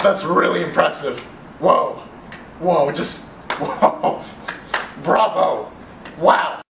That's really impressive. Whoa. Whoa, just, whoa. Bravo. Wow.